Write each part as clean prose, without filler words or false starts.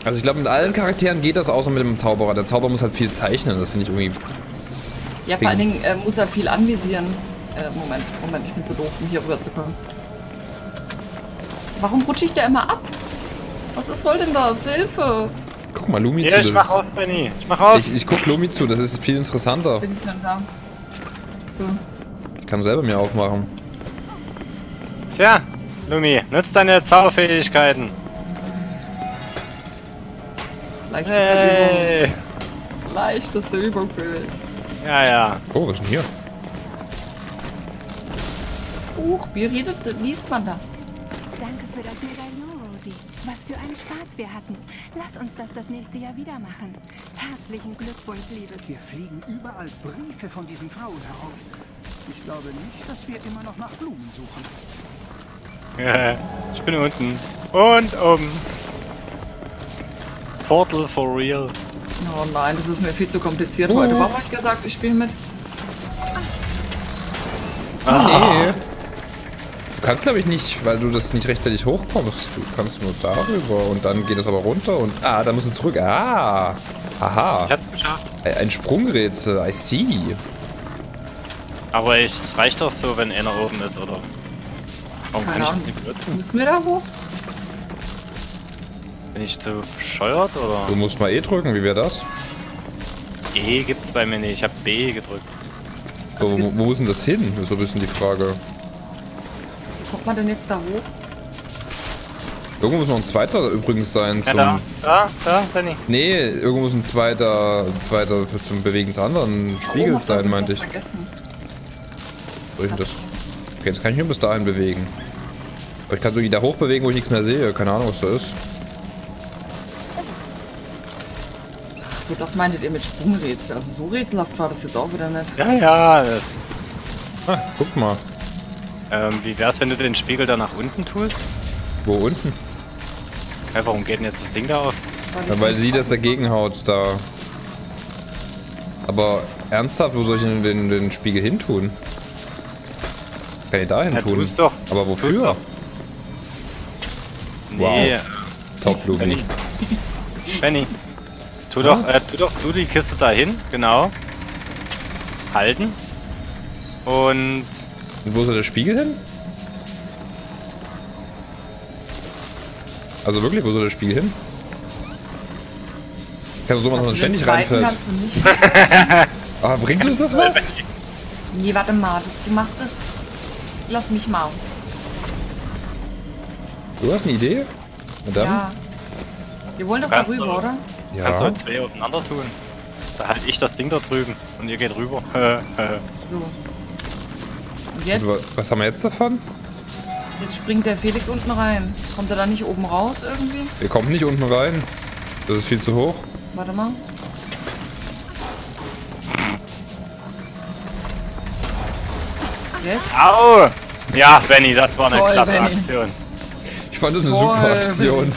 Also ich glaube, mit allen Charakteren geht das, außer mit dem Zauberer. Der Zauberer muss halt viel zeichnen, das finde ich irgendwie... Ja, vor allen Dingen muss er viel anvisieren. Moment, ich bin zu doof, um hier rüber zu kommen. Warum rutsche ich da immer ab? Was soll denn das? Hilfe! Guck mal, Lumi ja, zu. Ich mach auf, Benny. Ich mach auf. Ich guck Lumi zu, das ist viel interessanter. Bin ich dann da? So. Ich kann selber mir aufmachen. Tja, Lumi, nutz deine Zauberfähigkeiten. Leichteste Übung. Leichteste Übung für mich. Ja. Oh, was ist denn hier? Wie liest man da? Danke für das Medaillon, Rosie. Was für einen Spaß wir hatten. Lass uns das nächste Jahr wieder machen. Herzlichen Glückwunsch, Liebes. Hier fliegen überall Briefe von diesen Frauen herauf. Ich glaube nicht, dass wir immer noch nach Blumen suchen. Ich bin unten. Und oben. Portal for real. Oh nein, das ist mir viel zu kompliziert heute. Warum habe ich gesagt, ich spiele mit? Nee. Du kannst, glaube ich, nicht, weil du das nicht rechtzeitig hochkommst. Du kannst nur darüber und dann geht es aber runter und... Ah, da musst du zurück. Ah. Aha. Ich hab's geschafft. Ein Sprungrätsel. I see. Aber es reicht doch so, wenn einer oben ist, oder? Warum kann ich das nicht benutzen? Müssen wir da hoch? Bin ich zu bescheuert, oder? Du musst mal E drücken. Wie wäre das? E gibt's bei mir nicht. Ich hab B gedrückt. So, wo ist denn das hin? Das ist so ein bisschen die Frage. Wie kommt man denn jetzt da hoch? Irgendwo muss noch ein zweiter übrigens sein zum... Ja, da, Benny. Nee, irgendwo muss ein zweiter zum Bewegen des anderen Spiegels sein, meinte ich. Vergessen. Soll ich denn das? Okay, das kann ich nur bis dahin bewegen. Aber ich kann so wieder hochbewegen, wo ich nichts mehr sehe. Keine Ahnung, was da ist. So, das meintet ihr mit Sprungrätsel. Also so rätselhaft war das jetzt auch wieder nicht. Ja, das... Ah, guck mal. Wie wär's, wenn du den Spiegel da nach unten tust? Wo unten? Ja, warum geht denn jetzt das Ding da auf? Ja, weil sie das dagegen haut, da. Aber ernsthaft, wo soll ich denn den Spiegel hin tun? Kann ich da hin tun? Tu's doch. Aber wofür? Nee. Top Lumi. Benny. Tu doch die Kiste da hin, genau. Halten. Und wo soll der Spiegel hin? Also wirklich, wo soll der Spiegel hin? Kannst du so machen, dass man ständig reinfällt? Kannst du nicht. Ah, bringt uns das was? Nee, warte mal, du machst es. Lass mich mal. Du hast eine Idee? Und dann? Ja. Wir wollen doch Ja, darüber, oder? Ja. kannst du zwei aufeinander tun. Da halte ich das Ding da drüben und ihr geht rüber. So. Und jetzt? Was haben wir jetzt davon? Jetzt springt der Felix unten rein. Kommt er da nicht oben raus irgendwie? Wir kommen nicht unten rein. Das ist viel zu hoch. Warte mal. Jetzt? Au! Ja, Benny, das war eine Toll, klasse Benny. Aktion. Ich fand das eine Toll, super Aktion.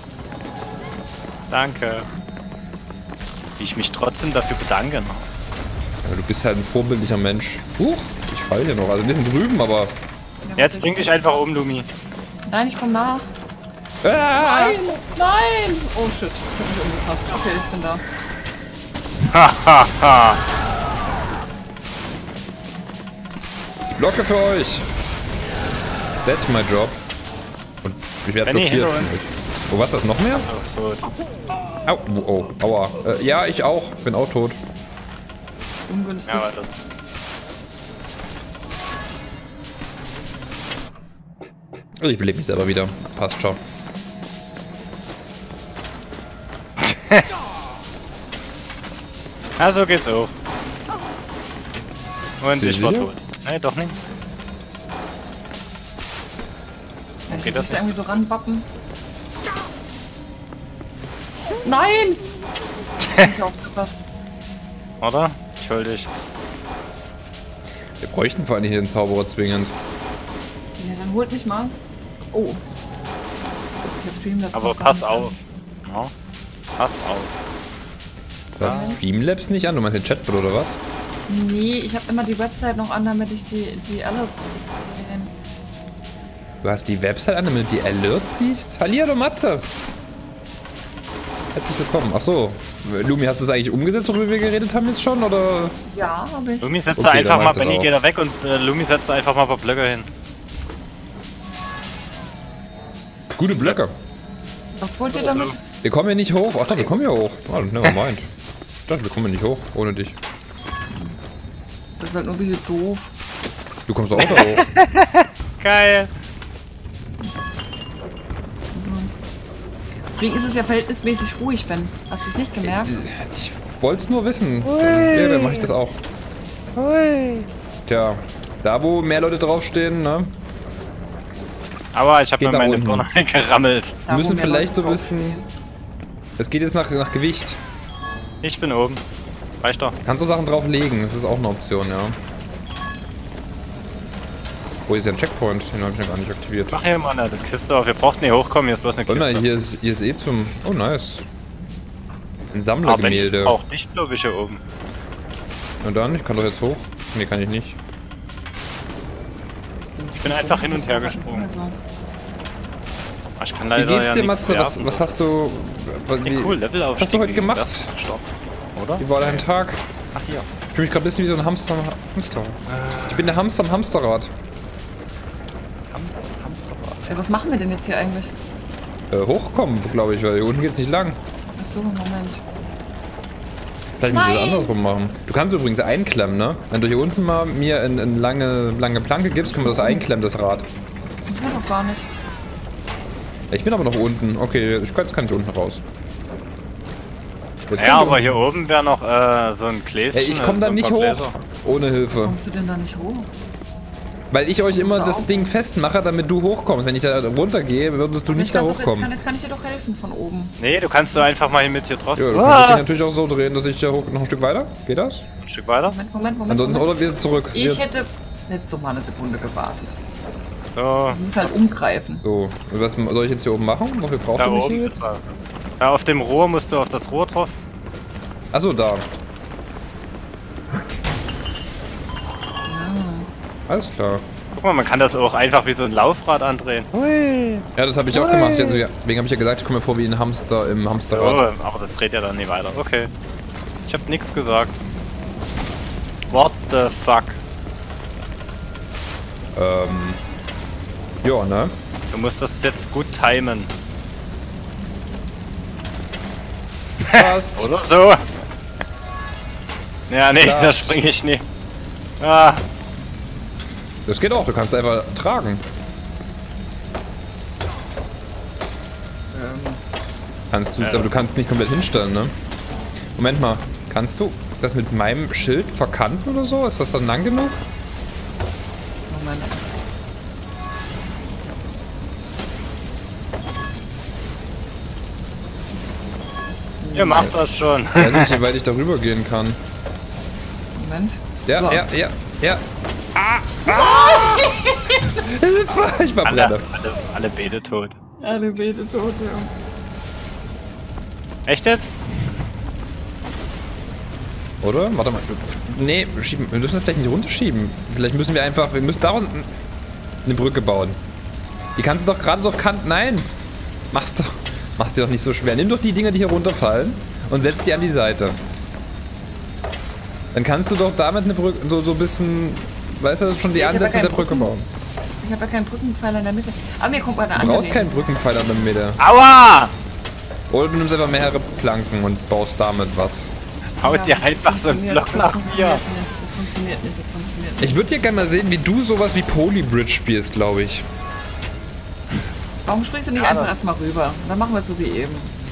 Danke. Wie ich mich trotzdem dafür bedanke. Aber du bist halt ein vorbildlicher Mensch. Huch, ich fall hier noch. Also wir sind drüben, aber... Jetzt bring dich einfach um, Lumi. Nein, ich komm nach. Ah! Nein! Nein! Oh shit, ich hab mich umgebracht. Okay, ich bin da. Hahaha. Blocke für euch. That's my job. Und ich werde Benny, blockiert. hinter uns. Oh, was, das noch mehr? So, gut. Au, oh, aua. Ja, ich auch. Bin auch tot. Ungünstig. Ja, warte. Ich belebe mich selber wieder. Passt schon. Ja, so geht's auch. Und Sie ich war sicher? tot. Nee, doch nicht. Dann Okay, geht das das irgendwie so ranbappen. Nein! Ich hab aufgepasst. Oder? Ich hol dich. Wir bräuchten vor allem hier den Zauberer zwingend. Ja, dann holt mich mal. Oh. Der Streamlabs Aber noch gar pass nicht auf. Ja. Pass auf. Das Streamlabs nicht an? Du meinst den Chatbot oder was? an. Nee, ich habe immer die Website noch an, damit ich die Alerts sehen. Du hast die Website an, damit du die Alerts siehst? Hallihallo Matze! Herzlich willkommen. Achso, Lumi, hast du es eigentlich umgesetzt, worüber wir geredet haben jetzt schon, oder? Ja, aber ich. Lumi setzt Okay, einfach dann mal, mach ich das Benny auch. geht da weg und Lumi setzt einfach mal ein paar Blöcke hin. Gute Blöcke. Was wollt ihr damit? Wir kommen hier nicht hoch. Ach doch, wir kommen hier hoch. Ah, nevermind. Ich dachte, wir kommen hier nicht hoch, ohne dich. Das ist halt nur ein bisschen doof. Du kommst auch da hoch. Geil. Deswegen ist es ja verhältnismäßig ruhig, Ben. Hast du es nicht gemerkt? Ich wollte es nur wissen. Dann mache ich das auch. Tja, da wo mehr Leute draufstehen, ne? Aber ich habe Geht mir nach meine unten. Birne eingerammelt. Da, wo müssen mehr vielleicht Leute so wissen. draufstehen. Es geht jetzt nach Gewicht. Ich bin oben. Reicht doch. Kannst du Sachen drauflegen, das ist auch eine Option, ja. Wo ist ja ein Checkpoint? Den habe ich noch gar nicht aktiviert. Mach hier mal eine Kiste auf. Wir brauchen nicht hochkommen, hier ist bloß eine Warte Kiste. mal, hier ist eh zum... Oh, nice. Ein Aber Sammlergemälde. auch dich, glaube ich, hier oben. Und dann? Ich kann doch jetzt hoch. Nee, kann ich nicht. Ich bin einfach hin und her gesprungen. Also, Ich kann Wie leider geht's dir, ja nichts Matze? Was werfen, hast du... Hey, cool, Level was hast du heute gemacht? Stopp. Oder? Wie war dein Tag? Ach hier. Ich fühle mich gerade ein bisschen wie so ein Hamster. Ich bin der Hamster am Hamsterrad. Hamsterrad. was machen wir denn jetzt hier eigentlich? Hochkommen, glaube ich, weil hier unten geht's nicht lang. Achso, Moment. Vielleicht müssen wir es Nein. andersrum machen. Du kannst übrigens einklemmen, ne? Wenn du hier unten mal mir eine lange Planke gibst, können wir das einklemmen, das Rad. Ich will doch gar nicht. Ich bin aber noch unten. Okay, jetzt kann ich unten raus. Jetzt Ja, kann ich aber hier oben wäre noch so ein Gläschen. Ey, ich komme so da ein nicht paar hoch. Gläser. Ohne Hilfe. Kommst du denn da nicht hoch? Weil ich euch immer Ja, das auch. Ding festmache, damit du hochkommst. Wenn ich da runtergehe, würdest du nicht da hochkommen. Jetzt kann ich dir doch helfen von oben. Nee, du kannst so einfach mal hier mit hier drauf. Ja, du kannst dich natürlich auch so drehen, dass ich da hoch noch ein Stück weiter. Geht das? Ein Stück weiter. Moment. Ansonsten oder wieder zurück. Ich hätte jetzt so mal eine Sekunde gewartet. So, Ich muss halt umgreifen. So, und was soll ich jetzt hier oben machen? Wofür braucht da ihr mich oben hier ist jetzt? was. Ja, auf dem Rohr musst du auf das Rohr drauf. Achso, da. Alles klar. Guck mal, man kann das auch einfach wie so ein Laufrad andrehen. Ja, das habe ich auch gemacht. Deswegen habe ich ja gesagt, ich komme mir vor wie ein Hamster im Hamsterrad. Oh, aber das dreht ja dann nie weiter. Okay. Ich habe nichts gesagt. What the fuck? Ja, ne? Du musst das jetzt gut timen. Passt. Oder so? Ja, nee, Klar. da springe ich nie. Ah, Das geht auch, du kannst einfach tragen. Kannst du, aber du kannst nicht komplett hinstellen, ne? Moment mal, kannst du das mit meinem Schild verkanten oder so? Ist das dann lang genug? Moment. ihr macht das schon. Ich weiß nicht, wie weit ich darüber gehen kann. Moment. Ja, So. ja. Ah! Hilfe! Ich verbrenne. Alle Beete tot. Alle Beete tot, ja. Echt jetzt? Oder? Warte mal. Nee, schieben. Wir müssen das vielleicht nicht runterschieben. Vielleicht müssen wir einfach. Wir müssen daraus eine Brücke bauen. Die kannst du doch gerade so auf Kant. Nein! Mach's dir doch nicht so schwer. Nimm doch die Dinger, die hier runterfallen und setz die an die Seite. Dann kannst du doch damit eine Brücke. So ein bisschen. Weißt du, schon die Ich hab ja Ansätze der keinen Brücke bauen. Ich habe ja keinen Brückenpfeiler in der Mitte. Aber mir kommt mal eine Du andere. brauchst keinen Brückenpfeiler in der Mitte. Aua! Oder du nimmst einfach mehrere Planken und baust damit was. Haut dir einfach so einen Block nach dir. Das funktioniert nicht. Ich würde dir gerne mal sehen, wie du sowas wie Polybridge spielst, glaube ich. Warum springst du nicht einfach erstmal rüber? Dann machen wir es so wie eben.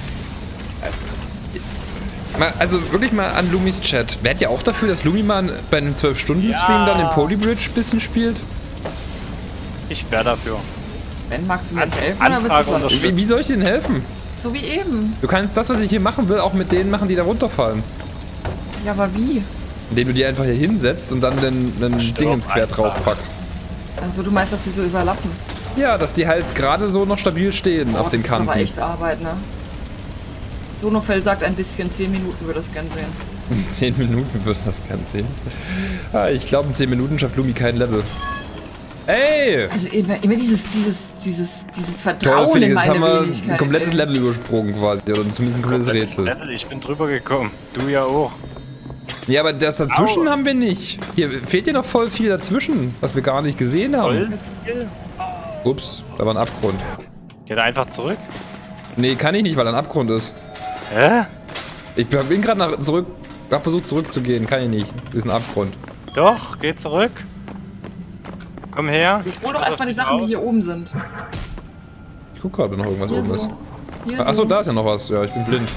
Also wirklich mal an Lumis Chat. Wärt ihr auch dafür, dass Lumi mal bei einem 12-Stunden-Stream dann den Polybridge ein bisschen spielt? Ich wäre dafür. Ben, magst du mir jetzt An- helfen oder bist Anfrage du sonst? unterstützen. Wie soll ich dir denn helfen? So wie eben. Du kannst das, was ich hier machen will, auch mit denen machen, die da runterfallen. Ja, aber wie? Indem du die einfach hier hinsetzt und dann einen Stirb Ding ins Quer einfach. drauf packst. Also du meinst, dass die so überlappen? Ja, dass die halt gerade so noch stabil stehen auf den Das ist aber Kanten. echt Arbeit, ne? Sonofell sagt ein bisschen, 10 Minuten würde das gern sehen. In 10 Minuten wird das ganz sehen. Ah, ich glaube, in 10 Minuten schafft Lumi kein Level. Ey! Also immer dieses Toll, Vertrauen in Felix, jetzt meine haben wir Wenigkeit. ein komplettes Level übersprungen quasi. Oder zumindest ein komplettes Rätsel. Level, ich bin drüber gekommen. Du ja auch. Ja, aber das dazwischen haben wir nicht. Hier fehlt ja noch voll viel dazwischen, was wir gar nicht gesehen haben. Voll? Ups, da war ein Abgrund. Geht er einfach zurück? Nee, kann ich nicht, weil da ein Abgrund ist. Hä? Ich bin gerade hab versucht zurückzugehen, kann ich nicht. Das ist ein Abgrund. Doch, geh zurück. Komm her. Ich hol doch erstmal die Sachen, die hier oben sind. Ich guck gerade, ob noch irgendwas Hier oben ist. so. Hier Achso, so. da ist ja noch was. Ja, ich bin blind.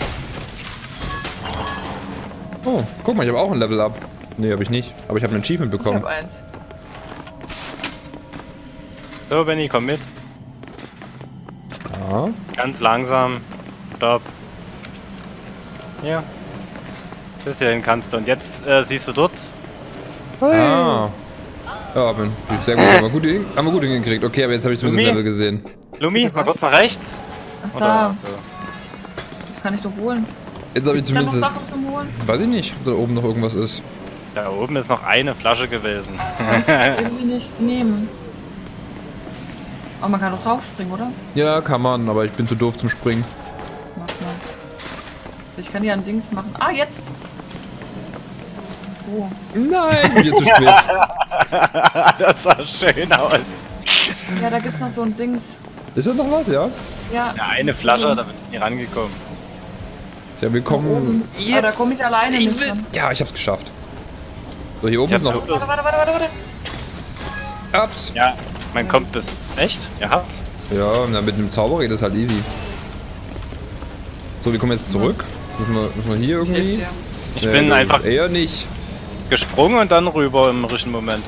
Oh, guck mal, ich habe auch ein Level Up. Nee, habe ich nicht. Aber ich habe ein Achievement Ich bekommen. hab eins. So, Benny, komm mit. Ja. Ganz langsam. Stopp. Hier. Bis hierhin kannst du. Und jetzt siehst du dort. Ah. Ja, bin sehr gut. Haben wir gut hingekriegt. Okay, aber jetzt habe ich zumindest das Lumi? Level gesehen. Lumi, mal kurz nach rechts. Ach da, So. das kann ich doch holen. Jetzt habe ich Ist da noch zumindest... Sachen zum Holen? Weiß ich nicht, ob da oben noch irgendwas ist. Da oben ist noch eine Flasche gewesen. Kannst du irgendwie nicht nehmen. Aber man kann doch draufspringen, oder? Ja, kann man, aber ich bin zu doof zum Springen. Mach mal. Ich kann hier ein Dings machen. Ah, jetzt! So. Nein, wieder zu spät. Das sah schön aus. Ja, da gibt's noch so ein Dings. Ist da noch was, ja? Ja. Ja, eine Flasche, da bin ich nie rangekommen. Ja, wir kommen... Oben. Aber da komme ich alleine nicht dran. Ja, ich hab's geschafft. So, hier oben ist noch... Warte. Ups. Ja, man kommt bis... Echt? Ihr habt's? Ja, na, mit dem Zauberer geht das halt easy. So, wir kommen jetzt zurück. Jetzt müssen wir hier Ich helf irgendwie... dir. Ich bin einfach Eher nicht. gesprungen und dann rüber im richtigen Moment.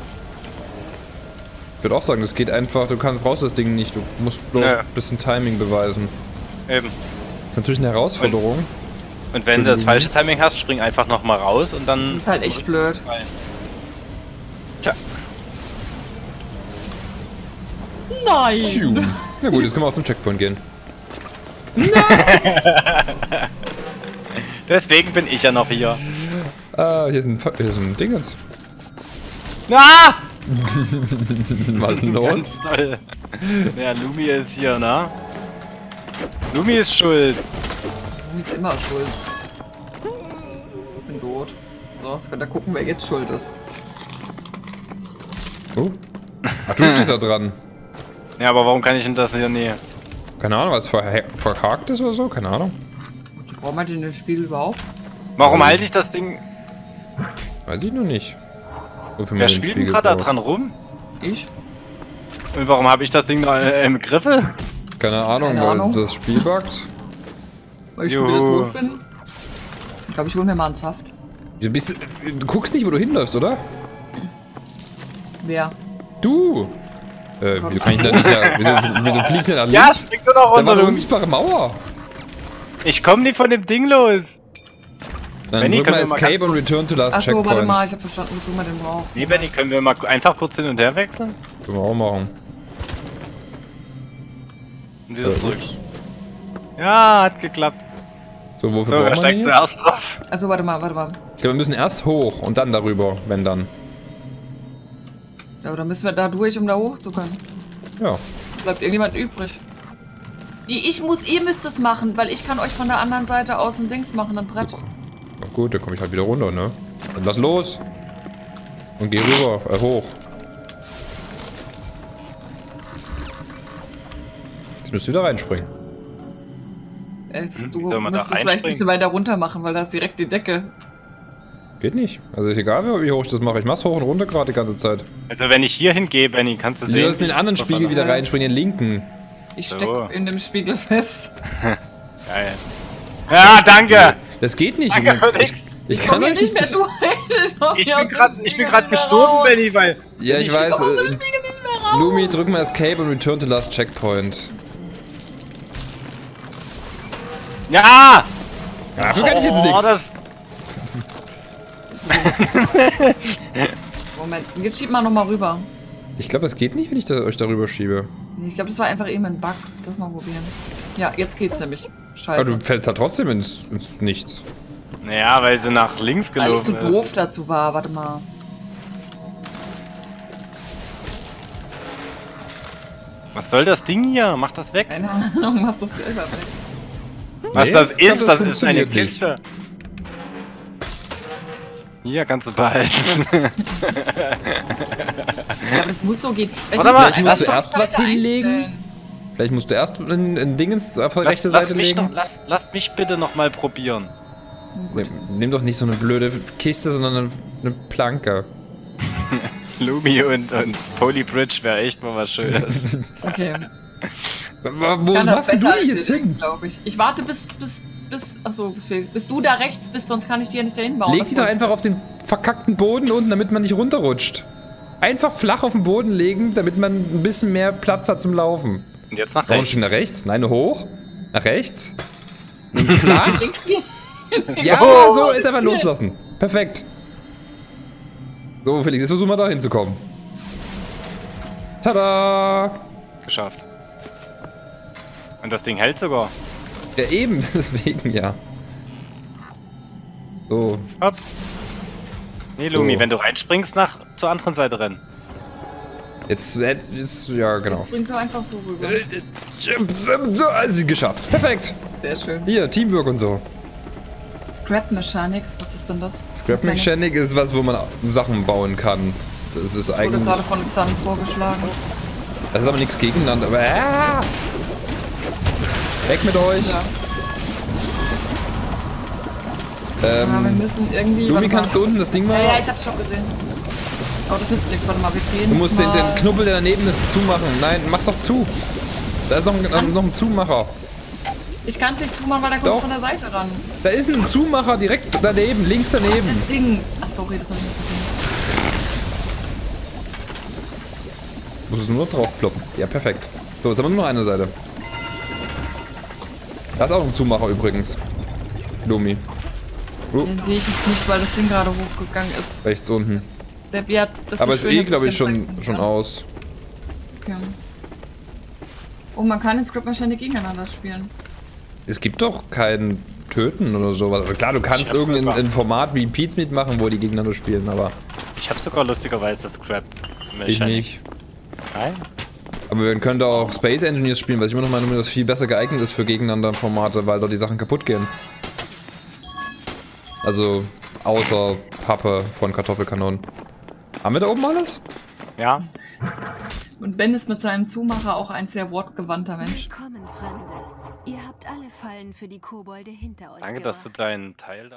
Ich würde auch sagen, das geht einfach, brauchst das Ding nicht, du musst bloß Ja. ein bisschen Timing beweisen. Eben. Das ist natürlich eine Herausforderung. Und wenn du das falsche Timing hast, spring einfach nochmal raus und dann... Das ist halt echt blöd. Tja. Nein! Tschiu. Na gut, jetzt können wir auf den Checkpoint gehen. Deswegen bin ich ja noch hier. Ah, hier ist ein Dingens. Ah! Was ist denn los? Ganz toll. Ja, Lumi ist hier, ne? Lumi ist schuld. Du bist immer schuld. Ich bin tot. So, jetzt könnt ihr gucken, wer jetzt schuld ist. Oh. Ach, du stehst da dran. Ja, aber warum kann ich denn das hier nie? Keine Ahnung, was verhakt ist oder so? Keine Ahnung. Braucht man den Spiegel überhaupt? Warum halte ich das Ding... Weiß ich noch nicht. Wofür man Wer den spielt Spiegel gerade da braucht. dran rum? Ich? Und warum habe ich das Ding noch im Griffel? Keine Ahnung, Keine weil Ahnung. das Spiel buggt. Weil ich schon wieder tot bin? Ich glaube, ich hole mir mal einen Saft. Du guckst nicht, wo du hinläufst, oder? Wer? Du! Wieso kann ich da nicht... Wieso fliegt denn da links? Ja, spring doch noch Da war runter, eine Lumi. unsichtbare Mauer. Ich komme nicht von dem Ding los. Dann Benni, drück mal können wir mal Escape ganz und Return to Last Achso, Checkpoint. warte mal, ich habe verstanden, wozu man den braucht. Nee, Benni, können wir mal einfach kurz hin und her wechseln? Können wir auch machen. Und wieder zurück. Ups. Ja, hat geklappt. So, wofür So, wer brauchen wir steigt den jetzt? zuerst drauf? Also warte mal. Ich glaube, wir müssen erst hoch und dann darüber, wenn dann. Ja, aber dann müssen wir da durch, um da hoch zu können. Ja. Bleibt irgendjemand übrig? Ihr müsst es machen, weil ich kann euch von der anderen Seite aus ein Dings machen, ein Brett. Na gut, dann komme ich halt wieder runter, ne? Dann lass los. Und geh rüber, hoch. Jetzt müsst ihr wieder reinspringen. Du soll man da musst es vielleicht ein reinspringen? bisschen weiter runter machen, weil da ist direkt die Decke. Geht nicht. Also ist egal, wie hoch ich das mache. Ich mach's hoch und runter gerade die ganze Zeit. Also wenn ich hier hingehe, Benni, kannst du Du sehen. musst in den anderen Spiegel wieder reinspringen, den linken. Ich So. stecke in dem Spiegel fest. Geil. Ja, danke! Das geht nicht. Danke für nix. Ich Komm kann hier doch nicht mehr durch. Ich bin gerade gestorben, Benni, weil... Ja, ich weiß. Komm aus dem Spiegel nicht mehr raus. Lumi, drück mal Escape und Return to Last Checkpoint. Ja! Dafür kann ich jetzt Oh, das, nichts. Moment, jetzt schieb mal nochmal rüber. Ich glaube, es geht nicht, wenn ich euch darüber schiebe. Ich glaube, das war einfach eben ein Bug. Das mal probieren. Ja, jetzt geht's nämlich. Aber Scheiße. du fällst da trotzdem ins Nichts. naja, weil sie nach links Weil ich so gelaufen ist. doof dazu war. Warte mal. Was soll das Ding hier? Mach das weg. Keine Ahnung, machst du selber weg. Was Nee, das ich glaub, ist, das das ist eine funktioniert nicht. Kiste. Hier kannst du behalten. Ja, aber das muss so gehen. Warte mal, Vielleicht musst du erst was hinlegen. Vielleicht musst du erst ein Dingens auf die rechte Seite legen. Lasst mich bitte nochmal probieren. Nimm doch nicht so eine blöde Kiste, sondern eine Planke. Lumi und Polybridge wäre echt mal was Schönes. Okay. Wo Kann das machst denn du besser die als jetzt wir hin? denken, glaub ich. Ich warte bis du da rechts bist, sonst kann ich die ja nicht dahin bauen. Leg die doch einfach auf den verkackten Boden unten, damit man nicht runterrutscht. Einfach flach auf den Boden legen, damit man ein bisschen mehr Platz hat zum Laufen. Und jetzt nach Warum rechts. schon nach rechts? Nein, nur hoch. Nach rechts. Flach. Ja, Oh. so, jetzt einfach loslassen. Perfekt. So, Felix, jetzt versuchen wir da hinzukommen. Tada! Geschafft. Und das Ding hält sogar. Ja, eben, deswegen ja. So. Ups. Nee, Lumi, So. wenn du reinspringst, zur anderen Seite rennen. Jetzt ist, ja, genau. Jetzt bringt er einfach so rüber. So, also geschafft. Perfekt. Sehr schön. Hier, Teamwork und so. Scrap Mechanik, was ist denn das? Scrap Mechanic ist was, wo man Sachen bauen kann. Das ist Wurde eigentlich. gerade von Xan vorgeschlagen. Das ist aber nichts gegeneinander. Aber, weg mit euch. Ja. Ja, wir müssen irgendwie. Lumi, warte mal. kannst du unten das Ding mal. Ja, ich hab's schon gesehen. Aber das nützt nichts, warte mal, wir drehen Du musst mal. den Knubbel, der daneben ist, zumachen. Nein, mach's doch zu. Da ist noch ein Zumacher. Ich kann's nicht zumachen, weil da Doch. kommt von der Seite ran. Da ist ein Zumacher direkt daneben, links daneben. Das Ding. Ach sorry, das hab ich nicht gesehen. Muss es nur noch draufkloppen. Ja, perfekt. So, jetzt haben wir nur noch eine Seite. Da ist auch ein Zumacher übrigens. Lumi. Den sehe ich jetzt nicht, weil das Ding gerade hochgegangen ist. Rechts unten. Der Biat, das Aber ist ist schön, eh, glaube ich, dass ich schon aus. Okay. Oh, man kann in Scrap Mechanik gegeneinander spielen. Es gibt doch kein Töten oder sowas. Also klar, du kannst irgendein Format wie Pizmeet machen, wo die gegeneinander spielen, aber Ich habe sogar lustigerweise das Scrap ich Mechanic. nicht. Nein? Aber wir können da auch Space Engineers spielen, weil ich immer noch meine, dass das viel besser geeignet ist für gegeneinander Formate, weil da die Sachen kaputt gehen. Also außer Pappe von Kartoffelkanonen. Haben wir da oben alles? Ja. Und Ben ist mit seinem Zumacher auch ein sehr wortgewandter Mensch. Willkommen, Fremde. Ihr habt alle Fallen für die Kobolde hinter euch Danke, dass du gebracht. deinen Teil da